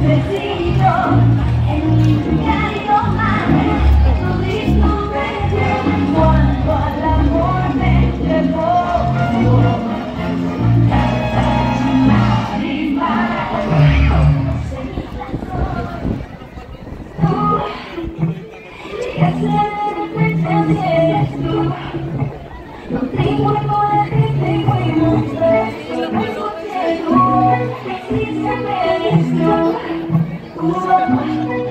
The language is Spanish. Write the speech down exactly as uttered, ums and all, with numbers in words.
No tengo algo de ti, tengo emociones. Algo que tú, que sí se me hizo.